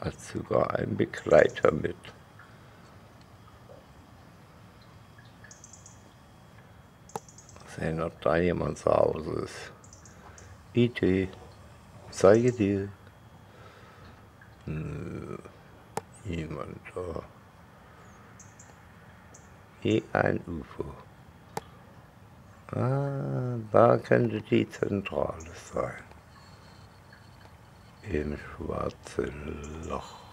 Hat sogar einen Begleiter mit. Sehen, ob da jemand zu Hause ist. Idee, zeige dir. Nö, niemand da. Wie ein UFO. Ah, da könnte die Zentrale sein. Im schwarzen Loch.